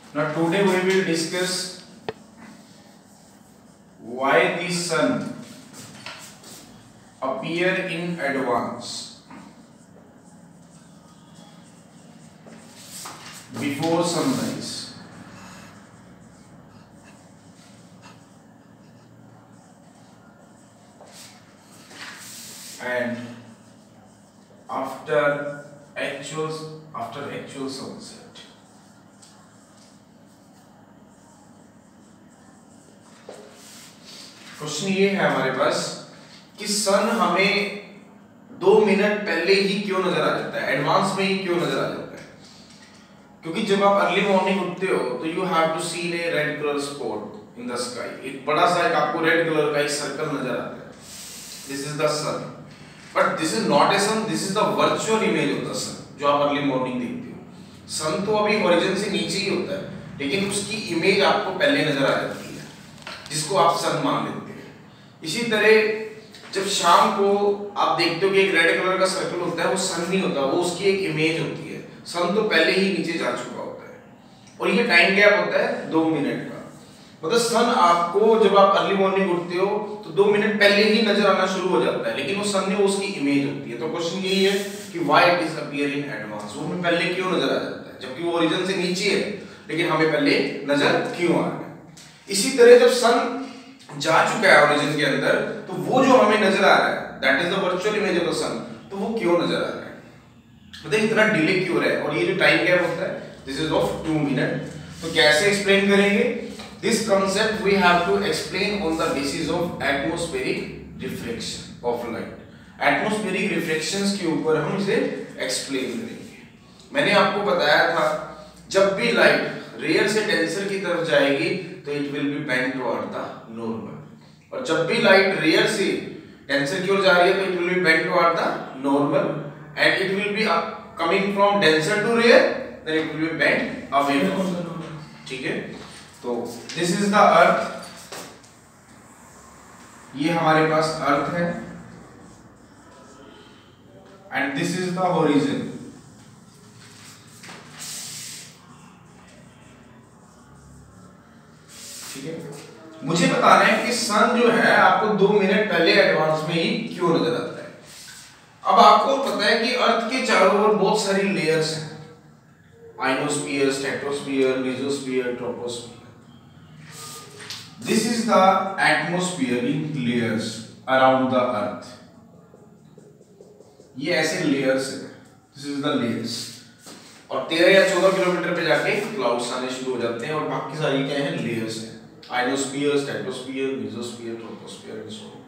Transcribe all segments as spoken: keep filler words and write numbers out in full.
Now today we will discuss why the sun appear in advance before sunrise and after actual after actual sunset. Question ये है हमारे पास कि सन हमें दो minute पहले ही क्यों नजर आ जाता है, एडवांस में ही क्यों नजर आ जाता है? क्योंकि जब आप अर्ली मॉर्निंग उठते हो तो you have to see a red colour spot in the sky. एक बड़ा सा एक आपको रेड कलर का एक सर्कल नजर आता है, this is the sun. But this is not a sun, this is the virtual image of the sun जो आप अर्ली मॉर्निंग देखते हो। सन तो अभी ओरिजिन से नीचे ही होता है, लेकिन उसकी इमेज आपको पहले नजर आ जाती है, जिसको आप सन मान लेते हैं। इसी तरह जब शाम को आप देखते हो कि एक रेड कलर का सर्कल होता है, वो सन नहीं होता, वो उसकी एक इमेज होती है। सन तो पहले ही नीचे जा चुका होता है और ये टाइम गैप होता है दो मिनट का। मतलब सन आपको जब आप अर्ली मॉर्निंग उठते हो तो दो मिनट पहले ही नजर आना शुरू हो जाता है, लेकिन वो सन नहीं, उसकी इमेज होती है। तो क्वेश्चन यही है कि why it is appear in advance, वो हमें पहले क्यों नजर आ जाता है जबकि वो ओरिजिन से नीचे है, लेकिन हमें पहले नजर क्यों आ रहा है? इसी तरह जब सन जा चुका है ओरिजिन के अंदर तो वो जो हमें नजर आ रहा है, that is the virtual image of the sun, तो वो क्यों नजर आ रहा है, मतलब इतना डिले क्यों हो रहा है? और ये जो टाइम गैप होता है this is of two minute. तो कैसे एक्सप्लेन करेंगे this concept? We have to explain on the basis of atmospheric refraction of light. Atmospheric refractions के ऊपर हम इसे एक्सप्लेन करेंगे। मैंने आपको बताया था जब भी लाइट रेयर से डेंसर की तरफ जाएगी तो it will be bend toward the normal, और जब भी लाइट रेयर से डेंसर की ओर जा रही है तो it will be bend toward the normal, and it will be coming from denser to rare then it will be bend away from the normal. ठीक है, तो दिस इज द अर्थ, ये हमारे पास अर्थ है, and this is the horizon. मुझे बताना है कि सन जो है आपको दो मिनट पहले एडवांस में ही क्यों नजर आता है। अब आपको पता है कि अर्थ के चारों ओर बहुत सारी लेयर्स हैं, ionosphere, stratosphere, mesosphere, troposphere. This is the atmospheric layers around the earth. ये ऐसे लेयर्स है, दिस इज द लेयर्स, और तेरह या चौदह किलोमीटर पे जाके क्लाउड्स आने शुरू हो जाते हैं, और बाकी सारी क्या है, लेयर्स है, ionosphere, stratosphere, mesosphere, troposphere and so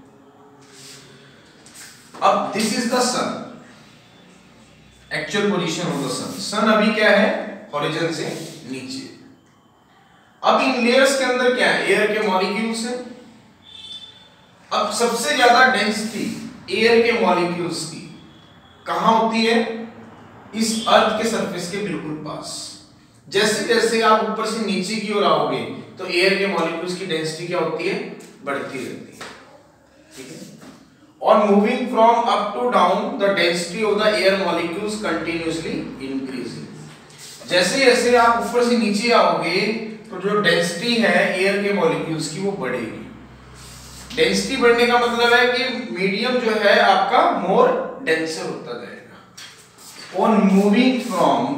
on. अब this is the sun, actual position of the sun. Sun अभी क्या है, हॉरिजन से नीचे। अब इन लेयर्स के अंदर क्या है, एयर के मॉलिक्यूल्स हैं। अब सबसे ज्यादा डेंसिटी एयर के मॉलिक्यूल्स की कहां होती है, इस अर्थ के सरफेस के बिल्कुल पास। जैसे जैसे आप ऊपर से नीचे की ओर आओगे तो एयर के मॉलिक्यूल्स की डेंसिटी क्या होती है, बढ़ती रहती है। ठीक है, और moving from up to down the density of the air molecules continuously increasing. जैसे जैसे आप ऊपर से नीचे आओगे तो जो डेंसिटी है एयर के मॉलिक्यूल्स की वो बढ़ेगी। डेंसिटी बढ़ने का मतलब है कि मीडियम जो है आपका मोर डेंसर होता जाएगा। On moving from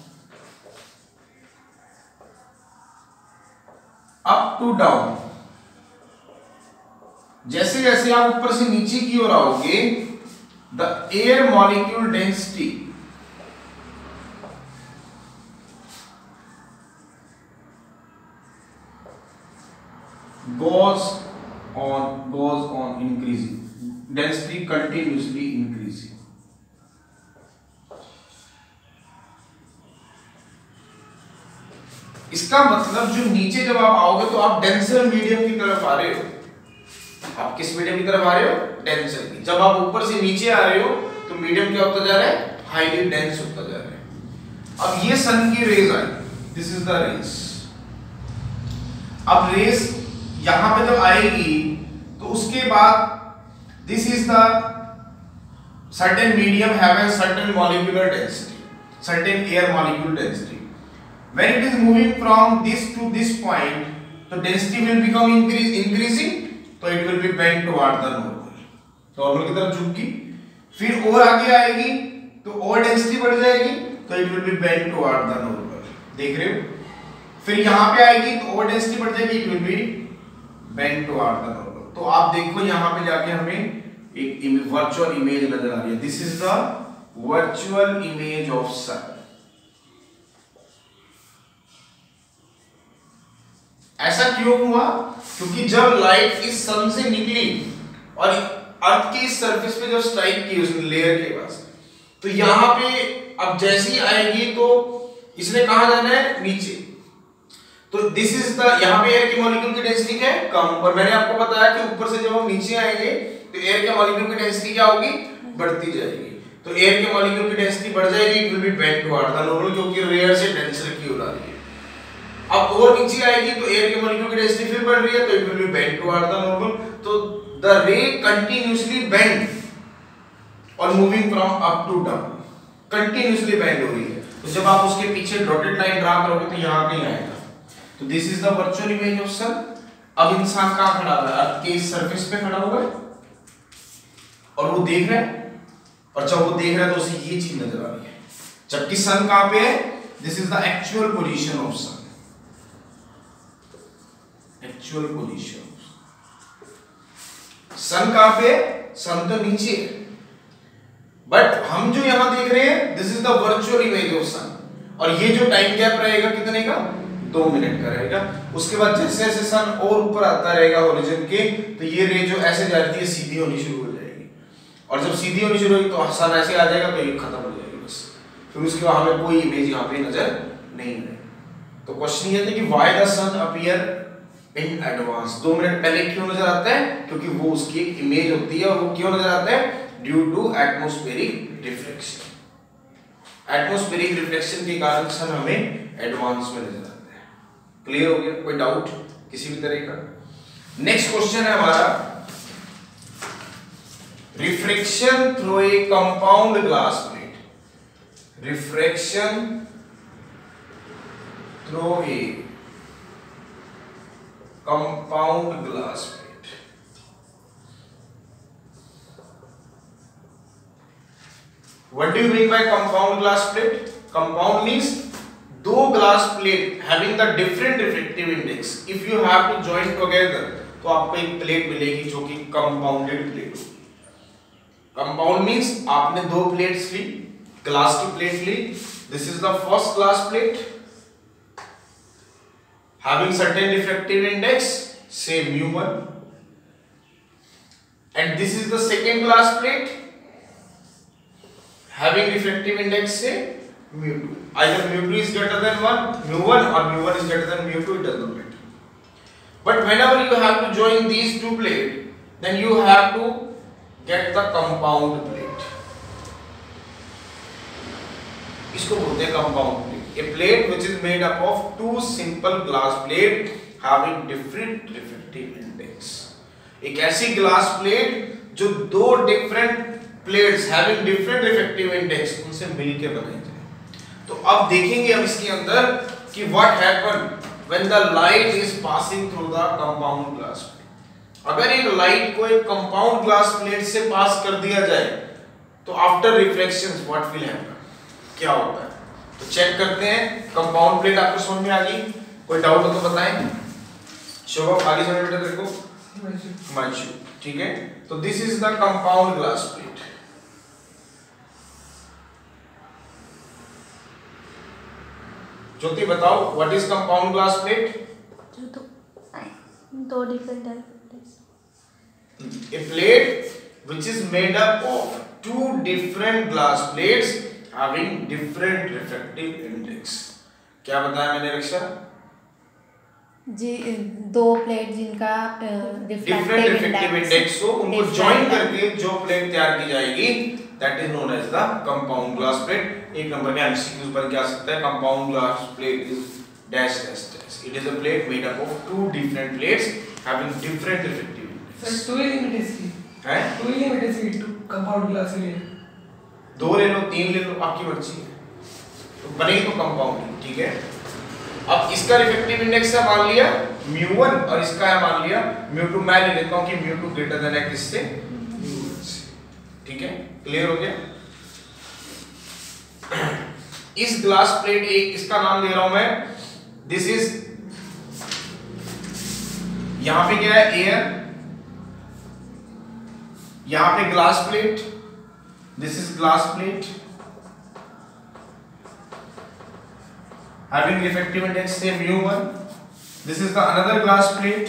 up to down, जैसे जैसे आप ऊपर से नीचे की ओर आओगे the air molecule density goes on goes on increasing, density continuously increasing। इसका मतलब जो नीचे जब आप आओगे तो आप डेंसर मीडियम की तरफ आ रहे हो। आप किस मीडियम की तरफ आ रहे हो, डेंसर की। जब आप ऊपर से नीचे आ रहे हो तो मीडियम क्या होता जा रहा है, हाईली डेंस होता जा रहा है। अब ये सन की रेज आई, दिस इज द रेज। अब रेज यहां पे जब आएगी तो उसके बाद this is the certain medium have a certain molecular density, certain air molecule density. when it is moving from this to this point, तो density will become increase increasing, तो it will be bent toward the normal, normal की तरफ झुकेगी। फिर और आगे आएगी तो और डेंसिटी बढ़ जाएगी, तो it will be bent toward the normal, देख रहे हो। फिर यहाँ पे आएगी तो और डेंसिटी बढ़ जाएगी, it will be bent toward the normal। तो आप देखो यहाँ पे जाके हमें एक वर्चुअल इमेज नजर आ रही है। This is the virtual image of sun. ऐसा क्यों हुआ? क्योंकि जब लाइट इस सन से निकली और अर्थ की इस सरफेस पे जब स्ट्राइक की उसने लेयर के पास, तो यहां पे अब जैसी आएगी तो इसने कहां जाना है? नीचे। तो दिस इज द, यहां पे एयर के मॉलिक्यूल की डेंसिटी क्या है? कम। और मैंने आपको बताया कि ऊपर से जब हम नीचे आएंगे तो एयर के मॉलिक्यूल की डेंसिटी क्या होगी? बढ़ती जाएगी। तो एयर के मॉलिक्यूल की डेंसिटी बढ़ जाएगी, it will be bent toward the normal, क्योंकि रेयर से डेंसर की ओर आ रही है। अब और नीचे आएगी तो एयर के मॉलिक्यूल की डेंसिटी फिर बढ़ रही है, तो it will be bent toward the normal. तो द रे कंटीन्यूअसली बेंड और moving from up to down, continuously bend हो रही है। तो जब आप उसके पीछे डॉटेड लाइन ड्रा करोगे तो यहां कहीं आएगा। तो this is the virtual image of sun. अब इंसान कहां खड़ा हुआ है? अर्थ के इस सरफेस पे खड़ा हुआ है और वो देख रहा है, और जब वो देख रहा है तो उसे ये चीज नजर आ रही है। जबकि सन कहां पे है? This is the actual position of sun, actual position. Sun कहां पे है? सन तो नीचे है, बट हम जो यहां देख रहे हैं this is the virtual image of sun. और ये जो टाइम गैप रहेगा कितने का? दो मिनट का रहेगा। उसके बाद जैसे जैसे सन और ऊपर आता रहेगा होरिजन के, तो ये रे जो ऐसे जा रही है सीधी होनी शुरू हो जाएगी, और जब सीधी होनी शुरू होगी तो सन ऐसे आ जाएगा, तो ये खत्म हो जाएगी बस। फिर उसके बाद हमें कोई इमेज यहाँ पे नजर नहीं आएगी। तो क्वेश्चन ये था कि why the sun appear in advance, दो मिनट पहले क्यों नजर आता है? क्योंकि वो उसकी एक इमेज होती है, और वो क्यों नजर आता है? Due to atmospheric reflection. Atmospheric reflection के कारण सन हमें एडवांस में नजर आता है। क्लियर हो गया? कोई डाउट किसी भी तरह का? नेक्स्ट क्वेश्चन है हमारा, refraction through a compound glass plate. Refraction through a compound glass plate. What do you mean by compound glass plate? Compound means दो glass plate having the different refractive index. If you have to join together, तो आपको एक plate मिलेगी जो कि compounded plate होगी। Compound means आपने दो प्लेट्स ली, ग्लास की प्लेट ली। This is the first glass plate having certain refractive index, say mu one, and this is the second glass plate having refractive index, say mu two. Either mu two is greater than one, mu one, or mu one is greater than mu two, it does not matter. But whenever you have to join these two plates, then you have to get the compound plate. इसको बोलते हैं compound plate. A plate which is made up of two simple glass plate having different refractive index. एक ऐसी glass plate जो दो different plates having different refractive index उनसे मिलके बनाई जाए। तो अब देखेंगे हम इसके अंदर कि what happen when the light is passing through the compound glass plate. अगर एक लाइट को एक कंपाउंड ग्लास प्लेट से पास कर दिया जाए तो after reflections what will happen, क्या होता है? तो चेक करते हैं। कंपाउंड प्लेट आपको समझ में आ गई? कोई डाउट हो तो बताएं। शोभा आगे समझ बेटा तेरे को माइशू, ठीक है? तो this is the compound glass plate. Jyoti बताओ what is compound glass plate? जो तो दो different elements. A plate which is made up of two different glass plates having different refractive index. क्या बताया मैंने रक्षा? जी दो प्लेट जिनका डिफरेंट रिफ्रैक्टिव इंडेक्स हो, उनको ज्वाइन करके जो प्लेट तैयार की जाएगी that is known as the compound glass plate. एक नंबर के एमसीक्यूज पर क्या आ सकता है? compound glass plate is dash dash dash. It is a plate made up of two different plates having different refractive index. Sir two elements की है? Two elements की two compound glass ले दो ले लो, तीन ले लो, आपकी मर्जी है। तो बनेगी तो कंपाउंड, ठीक है? अब इसका रिफ्रैक्टिव इंडेक्स है मान लिया म्यू वन और इसका है मान लिया म्यू टू। मैं ले लेता हूं कि म्यू टू ग्रेटर देन है किससे, म्यू वन से। ठीक है, क्लियर हो गया। इस ग्लास प्लेट एक इसका नाम दे रहा हूं मैं, दिस इज, यहां पे क्या है एयर, यहां पे glass plate, this is glass plate having refractive index say mu one. This is the another glass plate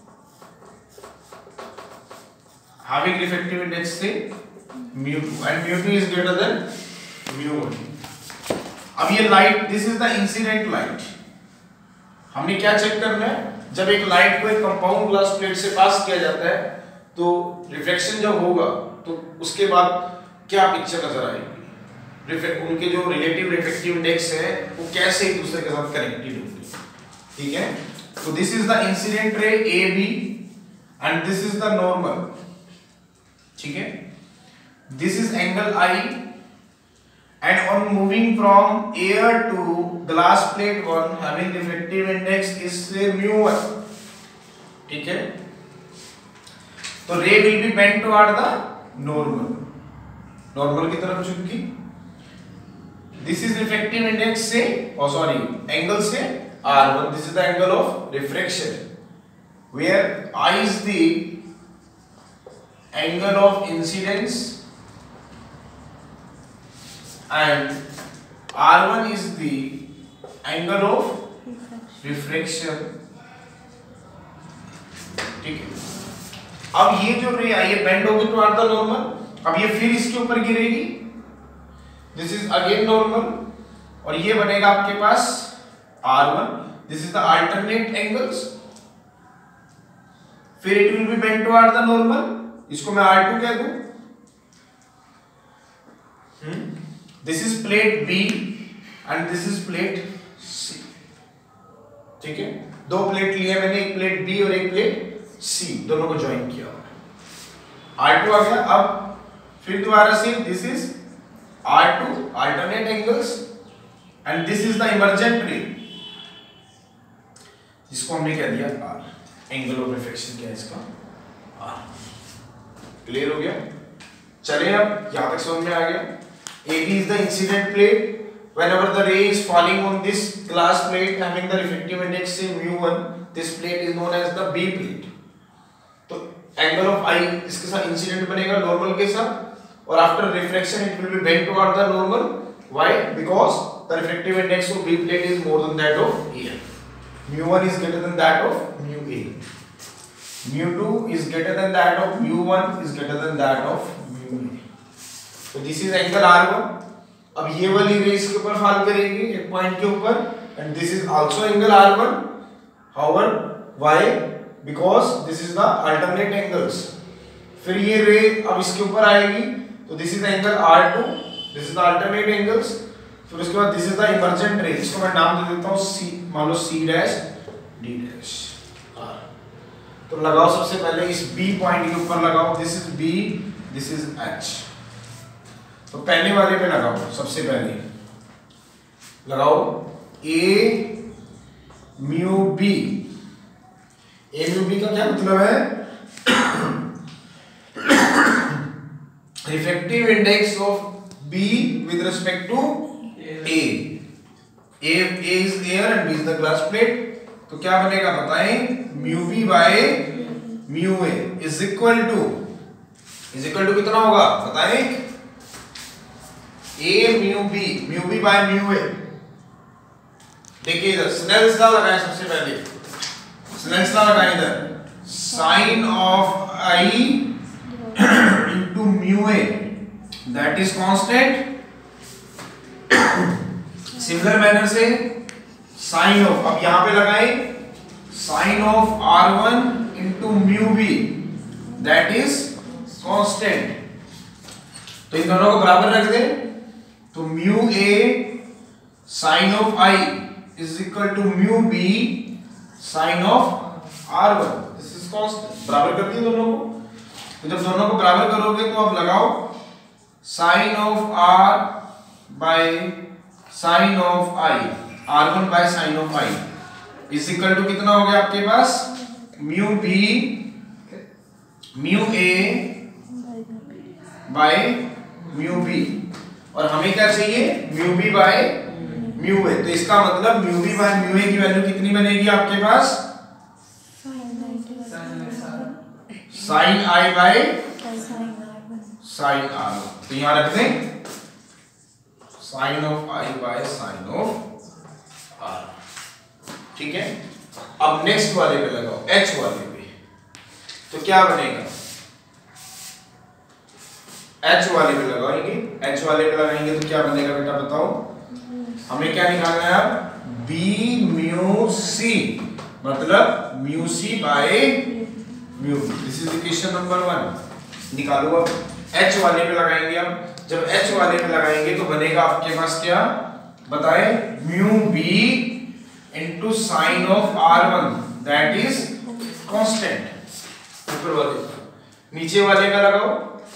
having refractive index say mu two and mu two is greater than mu one. अब ये light, this is the incident light. हमने क्या check करना है, जब एक light को एक कंपाउंड ग्लास प्लेट से पास किया जाता है तो रिफ्लेक्शन जब होगा तो उसके बाद क्या पिक्चर नजर आएगी, उनके जो रिलेटिव रिफ्रैक्टिव इंडेक्स है वो कैसे एक दूसरे के साथ कनेक्टेड होंगे। ठीक है, तो this is the incident ray A B and this is the normal. ठीक है, this is angle I and on moving from air to glass plate one having refractive index is say mu one. ठीक है, तो ray will be bent toward the normal, normal की तरफ झुकी। This is refractive index से, oh sorry, angle से R one. This is the angle of refraction, where I is the angle of incidence and R one is the angle of refraction. ठीक है, अब ये जो रे आई है बेंड होगी टुवर्ड द नॉर्मल, अब ये फिर इसके ऊपर गिरेगी, दिस इज अगेन नॉर्मल और ये बनेगा आपके पास R one. This is the alternate angles, फिर it will be bend toward the normal, इसको मैं आर टू कह दूं। This is plate B and this is plate C. ठीक है, दो प्लेट लिए मैंने, एक प्लेट बी और एक प्लेट सी, दोनों को ज्वाइन किया, आर टू आ गया। अब फिर दोबारा से this is R two alternate angles and this is the emergent ray, जिसको हमने कह दिया R, एंगल ऑफ रिफ्रैक्शन क्या है इसका R। क्लियर हो गया, चलिए अब यहां तक समझ में आ गया। A B is the incident plate, whenever the ray is falling on this glass plate having the refractive index say mu one, this plate is known as the B plate। तो एंगल ऑफ I इसके साथ incident बनेगा normal के साथ, और after refraction it will be bent toward the normal. Why? Because the refractive index of B plate is more than that of A. mu one is greater than that of mu A. mu two is greater than that of mu one is greater than that of mu A. So this is angle R one. अब ये वाली रे इसके ऊपर fall करेगी एक point के ऊपर, and this is also angle R one. However, why? Because this is the alternate angles. फिर ये रे अब इसके ऊपर आएगी, तो this is angle R two, this is the alternate angles. फिर उसके बाद दिस इज द इमर्जेंट रे, इसको मैं नाम दे देता हूं सी, मान लो C dash D dash R. तो लगाओ सबसे पहले इस बी पॉइंट के ऊपर लगाओ, this is B, this is H. तो पहले वाले पे लगाओ, सबसे पहले लगाओ A mu B. A mu B का क्या मतलब है, refractive index of B with respect to A. A, A is air and B is the glass plate. तो क्या बनेगा बताएं, mu B by mu A is equal to, is equal to कितना होगा बताएं, A mu B, mu B by mu A। देखिए इधर Snell's law लगाएं, सबसे पहले स्नेल्स लॉ लगाएं इधर, sine of I into mu A, that is constant। Similar manner से साइन ऑफ, अब यहां पे लगाएं sine of are one into mu B, that is constant। तो इन दोनों को बराबर रख दें, तो mu A sin of I is equal to mu B sin of R one, this is constant। बराबर कर दिए दोनों को, तो जब दोनों को बराबर करोगे तो अब लगाओ sine of R by sine of I R one by sine of I is equal to कितना हो गया आपके पास mu B mu A by mu B और हमें क्या चाहिए mu B by mu A. तो इसका मतलब mu B by mu A की वैल्यू कितनी बनेगी आपके पास sine I by sine R. तो यहां रख दें sine of I by sine of are. ठीक है, अब नेक्स्ट वाले पे लगाओ एच वाले पे। तो क्या बनेगा एच वाले पे लगाएंगे एच वाले पे लगाएंगे तो क्या बनेगा बेटा बताओ। हमें क्या निकालना है अब बी म्यू सी मतलब mu C by mu. This is equation number one. निकालो अब एच वाले पे लगाएंगे। अब जब एच वाले पे लगाएंगे तो बनेगा आपके पास क्या बताए mu B into sine of are one that is constant. ऊपर वाले नीचे वाले का लगाओ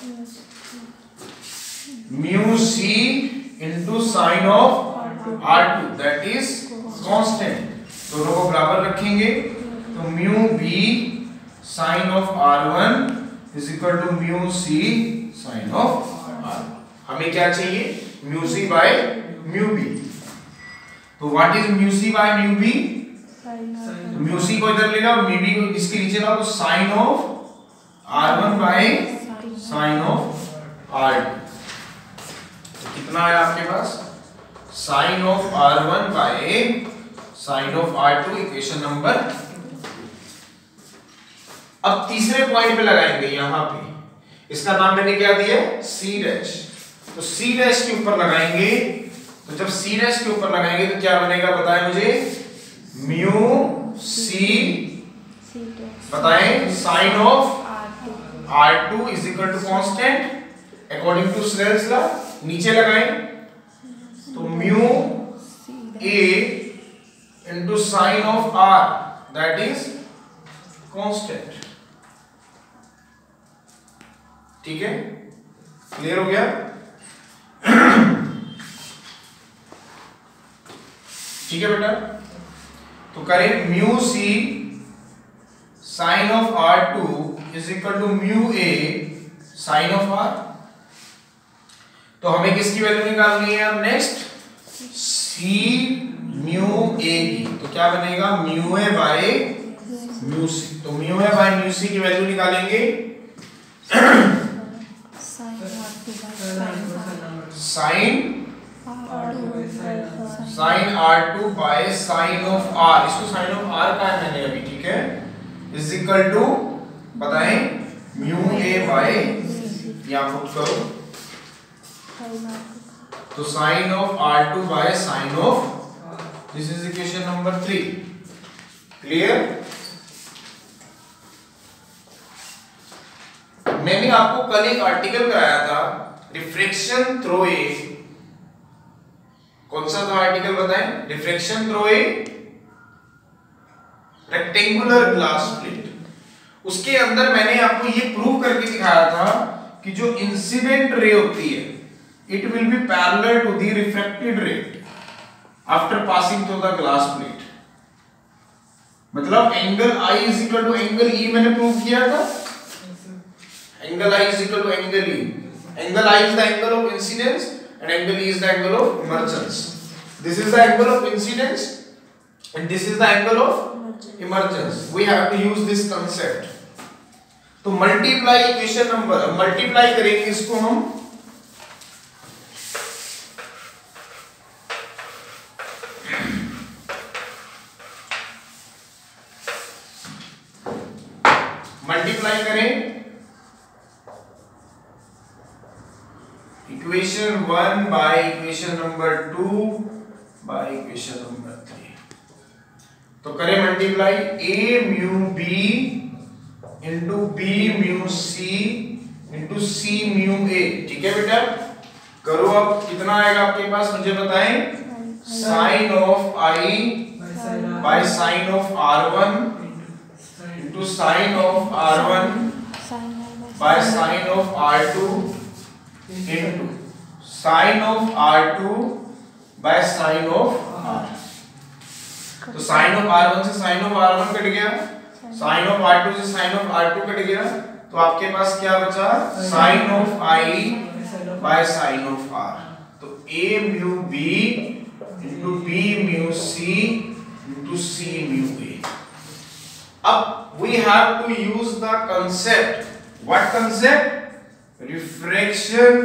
mu C into sine of are two that is constant. दोनों को बराबर रखेंगे तो mu B sine of are one is equal to mu C sine of R. हमें क्या चाहिए mu C by mu B. तो what is mu C by mu B mu C को इधर ले लो म्यू बी को इसके नीचे लाओ तो sine of are one by sine of are two. तो कितना आया आपके पास sine of are one by sine of are two equation number. अब तीसरे पॉइंट पे लगाएंगे यहां पे इसका नाम मैंने क्या दिया सी डैश। तो सी डैश के ऊपर लगाएंगे तो जब सी डैश के ऊपर लगाएंगे तो क्या बनेगा बताएं मुझे म्यू सी बताएं sine of are two is equal to constant according to Snell's law. नीचे लगाएं तो mu A into sine of R that is constant. ठीक है, क्लियर हो गया। ठीक है बेटा, तो करें mu C sine of are two is equal to mu A sine of are. तो हमें किसकी वैल्यू निकालनी है अब नेक्स्ट सी म्यू ए की। तो क्या बनेगा mu A by mu c. तो mu A by mu c की वैल्यू निकालेंगे sine sine r two by sine of r. इसको साइन ऑफ आर का है मैंने अभी ठीक है इज इक्वल टू बताएं म्यू ए बाय यहां पुट करो तो sine of are two by sine of this is equation number three. Clear. मैंने आपको कल एक आर्टिकल कराया था रिफ्रैक्शन थ्रू ए। कौन सा था आर्टिकल बताएं refraction through a rectangular glass plate. उसके अंदर मैंने आपको ये प्रूव करके दिखाया था कि जो इंसिडेंट रे होती है it will be parallel to the refracted ray after passing through the glass plate. मतलब angle I is equal to angle E मैंने प्रूव किया था। Angle I is equal to angle E. Angle I is the angle of incidence and angle E is the angle of emergence. This is the angle of incidence and this is the angle of emergence. We have to use this concept. तो multiply equation number multiply करेंगे इसको हम multiply करें equation one by equation number two by equation number three. तो करें multiply a mu b into b mu c into c mu a। ठीक है बेटा, करो। अब कितना आएगा आपके पास मुझे बताएं sine of i by sine of are one into sine of are one by sine of are two into sine of are two by sine of are. तो साइन ऑफ आर वन से sine of are one cut गया, sine of are two से sine of are two cut गया, तो आपके पास क्या बचा, sine of I by sine of are. तो a mu b into b mu c into c mu a। अब we have to use the concept, what concept? Refraction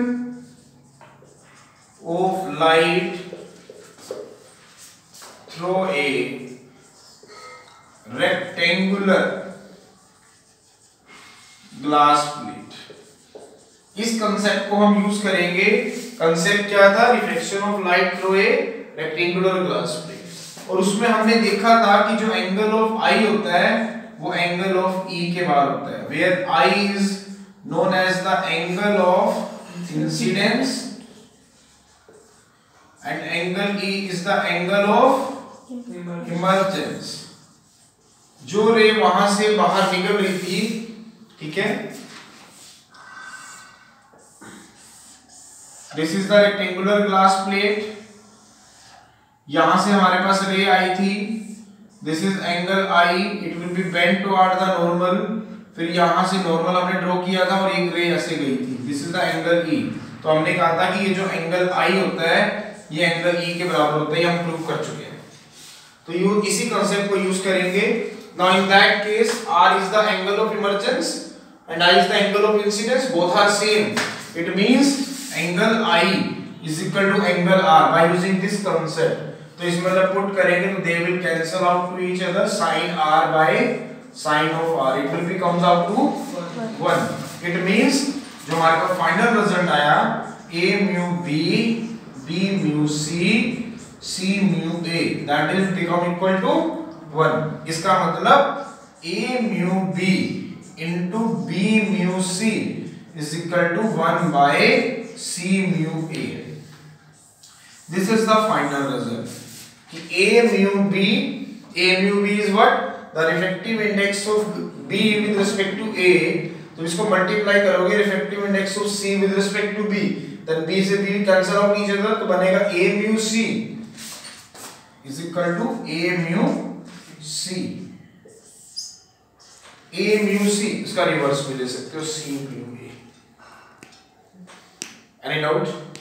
of light through a rectangular glass plate। इस concept को हम use करेंगे। Concept क्या था, reflection of light through a rectangular glass plate. और उसमें हमने देखा था कि जो एंगल ऑफ आई होता है वो एंगल ऑफ ई के बाहर होता है, where I is known as the angle of incidence and angle E is the angle of emergence. जो रे वहां से बाहर निकल रही थी, ठीक है, this is the rectangular glass plate, यहां से हमारे पास रे आई थी, this is angle I, it will be bent toward the normal, फिर यहां से नॉर्मल हमने ड्रॉ किया था और एक रे ऐसे गई थी, this is the angle E. तो हमने कहा था कि ये जो एंगल आई होता है ये एंगल ई के बराबर होता है, ये हम प्रूव कर चुके हैं। तो यू इसी कांसेप्ट को यूज करेंगे। Now in that case r is the angle of emergence and I is the angle of incidence, both are same, it means angle I is equal to angle r by using this concept। तो इसमें जब put करेंगे तो they will cancel out to each other, sin r by sin of r, it will be comes out to one। it means जो हमारे पास final result आया a mu b b mu c c mu a, that is become equal to one। इसका मतलब a mu b into b mu c is equal to one by c mu a। This is the final result कि a mu b, a mu b is what, the refractive index of b with respect to a, तो इसको multiply करोगे refractive index of c with respect to b, then b से b cancel out each other, तो बनेगा a mu c is equal to a mu c, a mu c इसका reverse भी ले सकते हो, c mu a। Any doubt?